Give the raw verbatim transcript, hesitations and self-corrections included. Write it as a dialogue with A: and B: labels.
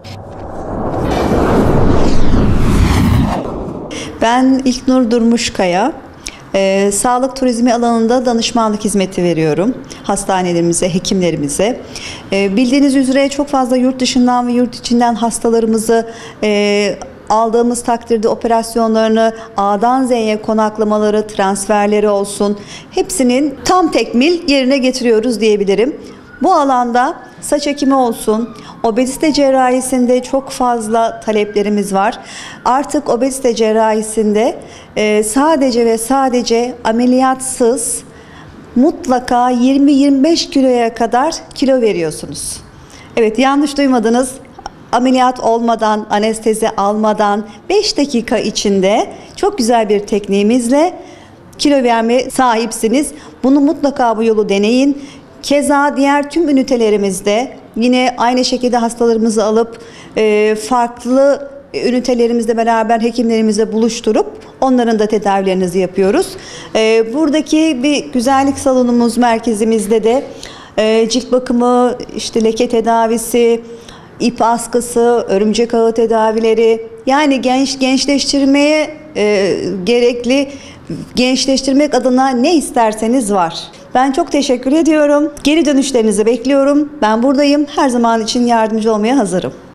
A: Ben İlknur Durmuşkaya. Ee, sağlık turizmi alanında danışmanlık hizmeti veriyorum hastanelerimize, hekimlerimize. Ee, bildiğiniz üzere çok fazla yurt dışından ve yurt içinden hastalarımızı e, aldığımız takdirde operasyonlarını A'dan Z'ye konaklamaları, transferleri olsun hepsinin tam tekmil yerine getiriyoruz diyebilirim. Bu alanda saç ekimi olsun, obezite cerrahisinde çok fazla taleplerimiz var. Artık obezite cerrahisinde e, sadece ve sadece ameliyatsız mutlaka yirmi yirmi beş kiloya kadar kilo veriyorsunuz. Evet, yanlış duymadınız. Ameliyat olmadan, anestezi almadan beş dakika içinde çok güzel bir tekniğimizle kilo vermeye sahipsiniz. Bunu mutlaka bu yolu deneyin. Keza diğer tüm ünitelerimizde yine aynı şekilde hastalarımızı alıp e, farklı ünitelerimizle beraber hekimlerimizle buluşturup onların da tedavilerinizi yapıyoruz. E, buradaki bir güzellik salonumuz merkezimizde de e, cilt bakımı, işte leke tedavisi, ip askısı, örümcek ağı tedavileri, yani genç gençleştirmeye e, gerekli, gençleştirmek adına ne isterseniz var. Ben çok teşekkür ediyorum. Geri dönüşlerinizi bekliyorum. Ben buradayım. Her zaman için yardımcı olmaya hazırım.